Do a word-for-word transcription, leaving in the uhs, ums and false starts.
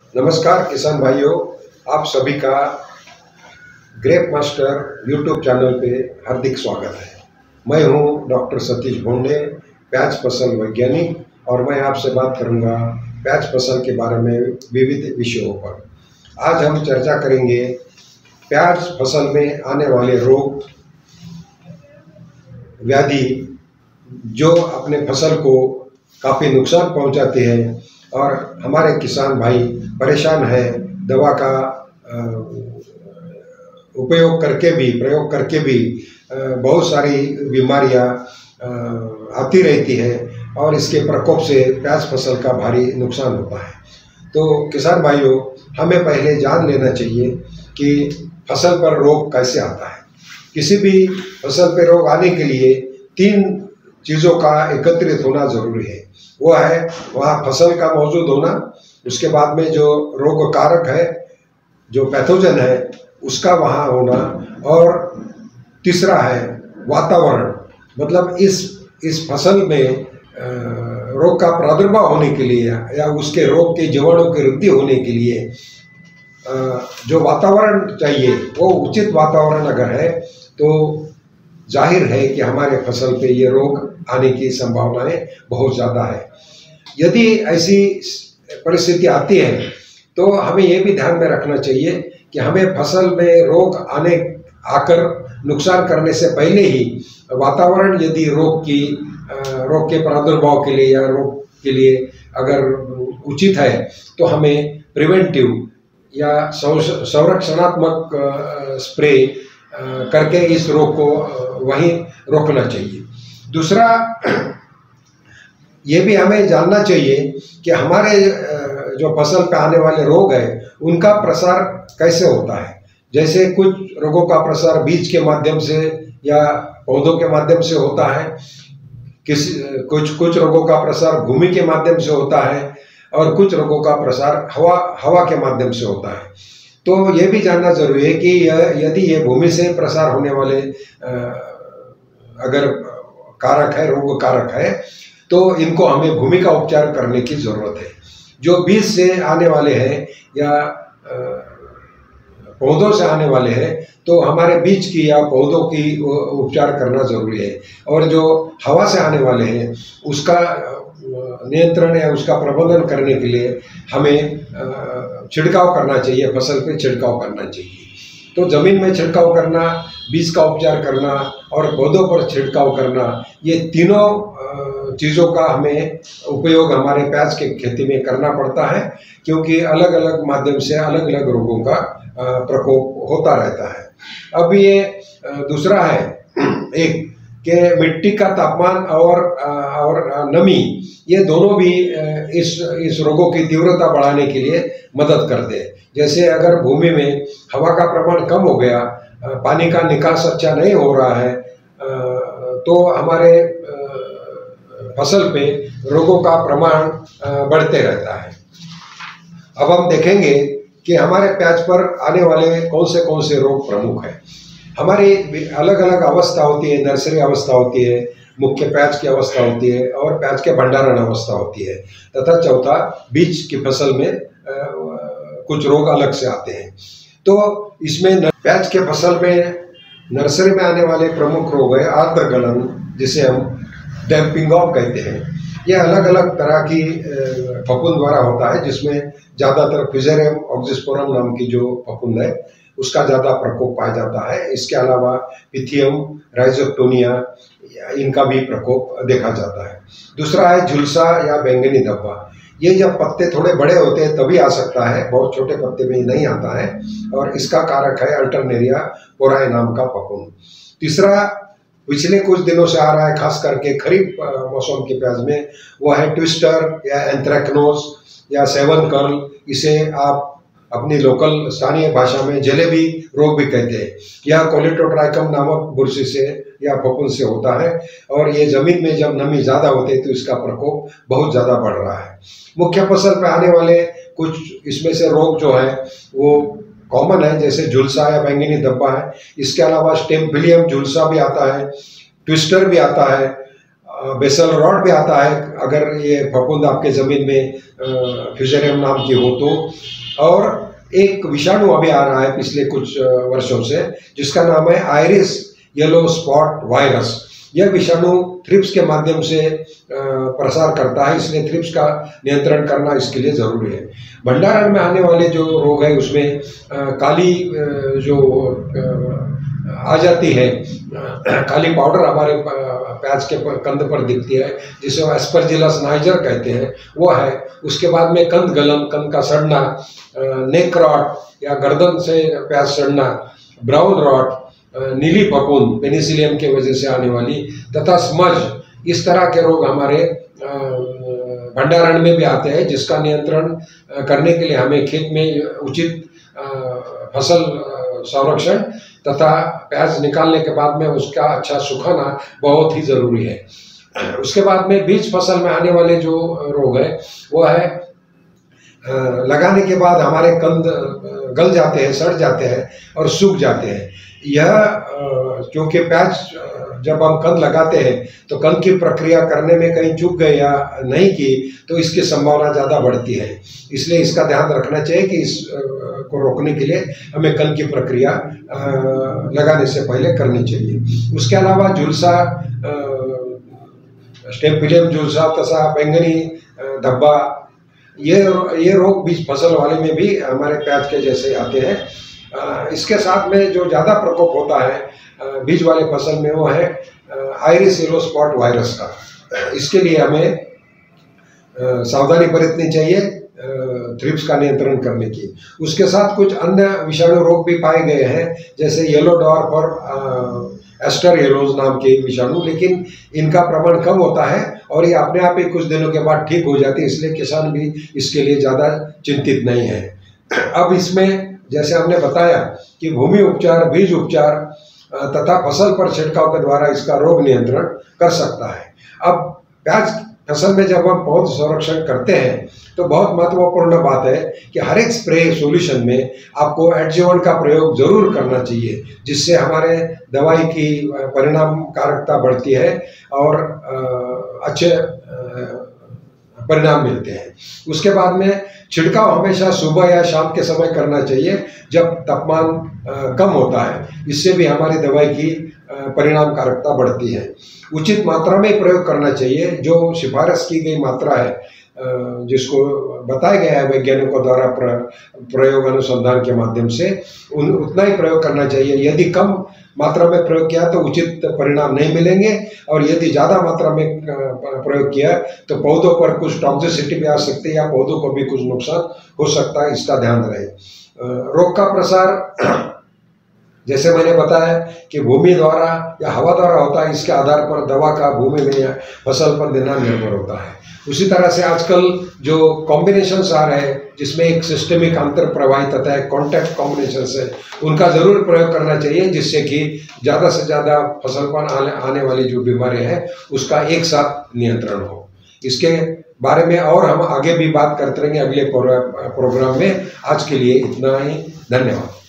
नमस्कार किसान भाइयों, आप सभी का ग्रेप मास्टर यूट्यूब चैनल पे हार्दिक स्वागत है। मैं हूं डॉक्टर सतीश भोंडे, प्याज फसल वैज्ञानिक, और मैं आपसे बात करूंगा प्याज फसल के बारे में विविध विषयों पर। आज हम चर्चा करेंगे प्याज फसल में आने वाले रोग, व्याधि जो अपने फसल को काफ़ी नुकसान पहुंचाते हैं और हमारे किसान भाई परेशान है। दवा का उपयोग करके भी, प्रयोग करके भी बहुत सारी बीमारियां आती रहती हैं और इसके प्रकोप से प्याज फसल का भारी नुकसान होता है। तो किसान भाइयों, हमें पहले जान लेना चाहिए कि फसल पर रोग कैसे आता है। किसी भी फसल पर रोग आने के लिए तीन चीज़ों का एकत्रित होना जरूरी है। वो है वहाँ फसल का मौजूद होना, उसके बाद में जो रोग कारक है, जो पैथोजन है, उसका वहाँ होना, और तीसरा है वातावरण। मतलब इस इस फसल में रोग का प्रादुर्भाव होने के लिए या उसके रोग के जीवाणु की वृद्धि होने के लिए जो वातावरण चाहिए, वो उचित वातावरण अगर है तो जाहिर है कि हमारे फसल पे ये रोग आने की संभावनाएं बहुत ज़्यादा है। यदि ऐसी परिस्थिति आती है तो हमें ये भी ध्यान में रखना चाहिए कि हमें फसल में रोग आने आकर नुकसान करने से पहले ही वातावरण यदि रोग की रोग के प्रादुर्भाव के लिए या रोग के लिए अगर उचित है तो हमें प्रिवेंटिव या संरक्षणात्मक स्प्रे करके इस रोग को वहीं रोकना चाहिए। दूसरा, ये भी हमें जानना चाहिए कि हमारे जो फसल पे आने वाले रोग है उनका प्रसार कैसे होता है। जैसे कुछ रोगों का प्रसार बीज के माध्यम से या पौधों के माध्यम से होता है, किस कुछ कुछ रोगों का प्रसार भूमि के माध्यम से होता है, और कुछ रोगों का प्रसार हवा हवा के माध्यम से होता है। तो ये भी जानना जरूरी है कि यदि ये भूमि से प्रसार होने वाले अगर कारक है, रोग कारक है, तो इनको हमें भूमि का उपचार करने की जरूरत है। जो बीज से आने वाले हैं या पौधों से आने वाले हैं तो हमारे बीज की या पौधों की उपचार करना जरूरी है, और जो हवा से आने वाले हैं उसका नियंत्रण या उसका प्रबंधन करने के लिए हमें छिड़काव करना चाहिए, फसल पे छिड़काव करना चाहिए। तो जमीन में छिड़काव करना, बीज का उपचार करना और पौधों पर छिड़काव करना, ये तीनों चीज़ों का हमें उपयोग हमारे प्याज के खेती में करना पड़ता है, क्योंकि अलग अलग माध्यम से अलग अलग रोगों का प्रकोप होता रहता है। अब ये दूसरा है एक कि मिट्टी का तापमान और और नमी, ये दोनों भी इस इस रोगों की तीव्रता बढ़ाने के लिए मदद करते हैं। जैसे अगर भूमि में हवा का प्रमाण कम हो गया, पानी का निकास अच्छा नहीं हो रहा है, तो हमारे फसल पे रोगों का प्रमाण बढ़ते रहता है। अब हम देखेंगे कि हमारे प्याज पर आने वाले कौन से कौन से रोग प्रमुख हैं। हमारी अलग अलग अवस्था होती है, नर्सरी अवस्था होती है, मुख्य प्याज की अवस्था होती है, और प्याज के भंडारण अवस्था होती है, तथा चौथा बीज की फसल में आ, कुछ रोग अलग से आते हैं। तो इसमें प्याज के फसल में नर्सरी में आने वाले प्रमुख रोग है आर्द्र गलन, जिसे हम डैम्पिंग ऑफ कहते हैं। यह अलग अलग तरह की फफूंद द्वारा होता है, जिसमें ज़्यादातर फ्यूजेरियम ऑक्सीस्पोरम नाम की जो फफूंद है उसका ज़्यादा प्रकोप पाया जाता है। इसके अलावा पिथियम, राइजोक्टोनिया, इनका भी प्रकोप देखा जाता है। दूसरा है झुलसा या बैंगनी धब्बा। ये जब पत्ते थोड़े बड़े होते हैं तभी आ सकता है, बहुत छोटे पत्ते में नहीं आता है, और इसका कारक है अल्टरनेरिया पोराई नाम का फफूंद। तीसरा पिछले कुछ दिनों से आ रहा है, खास करके खरीफ मौसम के प्याज में, वो है ट्विस्टर या एंथ्रेक्नोज या सेवन कर्ल। इसे आप अपनी लोकल स्थानीय भाषा में जलेबी रोग भी कहते हैं। यह कोलेटोट्राइकम नामक बुरशी से या फफूंद से होता है, और ये जमीन में जब नमी ज़्यादा होती है तो इसका प्रकोप बहुत ज़्यादा बढ़ रहा है। मुख्य फसल पे आने वाले कुछ इसमें से रोग जो है वो कॉमन है, जैसे झुलसा या बैंगनी धब्बा है। इसके अलावा स्टेमफिलियम झुलसा भी आता है, ट्विस्टर भी आता है, बेसल रॉड भी आता है अगर ये फफूंद आपके ज़मीन में फ्यूजेरियम नाम की हो तो। और एक विषाणु अभी आ रहा है पिछले कुछ वर्षों से जिसका नाम है आयरिस येलो स्पॉट वायरस। यह विषाणु थ्रिप्स के माध्यम से प्रसार करता है, इसलिए थ्रिप्स का नियंत्रण करना इसके लिए ज़रूरी है। भंडारण में आने वाले जो रोग है उसमें काली जो आ जाती है, काली पाउडर हमारे प्याज के कंद पर दिखती है जिसे एस्परजिलस नाइजर कहते हैं, वो है। उसके बाद में कंद गलन, कंद का सड़ना, नेक रॉट या गर्दन से प्याज सड़ना, ब्राउन रॉट, नीली फफूंद पेनिसिलियम के वजह से आने वाली, तथा स्मज, इस तरह के रोग हमारे भंडारण में भी आते हैं, जिसका नियंत्रण करने के लिए हमें खेत में उचित फसल संरक्षण तथा प्याज निकालने के बाद में उसका अच्छा सुखाना बहुत ही ज़रूरी है। उसके बाद में बीज फसल में आने वाले जो रोग है वो है लगाने के बाद हमारे कंद गल जाते हैं, सड़ जाते हैं और सूख जाते हैं। यह क्योंकि प्याज जब हम कंद लगाते हैं तो कंद की प्रक्रिया करने में कहीं चूक गए या नहीं की तो इसकी संभावना ज़्यादा बढ़ती है, इसलिए इसका ध्यान रखना चाहिए कि इस को रोकने के लिए हमें कंद की प्रक्रिया लगाने से पहले करनी चाहिए। उसके अलावा झुलसा, स्टेम्पिलियम झुलसा तथा बैंगनी धब्बा, ये ये रोग बीज फसल वाले में भी हमारे प्याज के जैसे आते हैं। इसके साथ में जो ज़्यादा प्रकोप होता है बीज वाले फसल में वो है आयरिस येलो स्पॉट वायरस का। इसके लिए हमें सावधानी बरतनी चाहिए थ्रिप्स का नियंत्रण करने की। उसके साथ कुछ अन्य विषाणु रोग भी पाए गए हैं जैसे येलो डॉर्फ और एस्टर येलोज नाम के विषाणु, लेकिन इनका प्रमाण कम होता है और ये अपने आप ही कुछ दिनों के बाद ठीक हो जाती है, इसलिए किसान भी इसके लिए ज़्यादा चिंतित नहीं है। अब इसमें जैसे हमने बताया कि भूमि उपचार, बीज उपचार तथा फसल पर छिड़काव के द्वारा इसका रोग नियंत्रण कर सकता है। अब प्याज फसल में जब हम पौध संरक्षण करते हैं तो बहुत महत्वपूर्ण बात है कि हर एक स्प्रे सॉल्यूशन में आपको एडजुवेंट का प्रयोग जरूर करना चाहिए, जिससे हमारे दवाई की परिणामकारकता बढ़ती है और अच्छे परिणाम मिलते हैं। उसके बाद में छिड़काव हमेशा सुबह या शाम के समय करना चाहिए जब तापमान कम होता है, इससे भी हमारी दवाई की परिणामकारकता बढ़ती है। उचित मात्रा में प्रयोग करना चाहिए, जो सिफारिश की गई मात्रा है जिसको बताया गया है वैज्ञानिकों द्वारा प्र, प्रयोग अनुसंधान के माध्यम से, उन उतना ही प्रयोग करना चाहिए। यदि कम मात्रा में प्रयोग किया तो उचित परिणाम नहीं मिलेंगे और यदि ज़्यादा मात्रा में प्रयोग किया तो पौधों पर कुछ टॉक्सिसिटी भी आ सकती है या पौधों को भी कुछ नुकसान हो सकता है, इसका ध्यान रहे। रोग का प्रसार जैसे मैंने बताया कि भूमि द्वारा या हवा द्वारा होता है, इसके आधार पर दवा का भूमि में या फसल पर देना निर्भर होता है। उसी तरह से आजकल जो कॉम्बिनेशंस आ रहे हैं जिसमें एक सिस्टमिक अंतर प्रवाही तथा एक कॉन्टैक्ट कॉम्बिनेशंस है, उनका ज़रूर प्रयोग करना चाहिए, जिससे कि ज़्यादा से ज़्यादा फसल पर आने, आने वाली जो बीमारियां हैं उसका एक साथ नियंत्रण हो। इसके बारे में और हम आगे भी बात करते रहेंगे अगले प्रोग्राम में। आज के लिए इतना ही, धन्यवाद।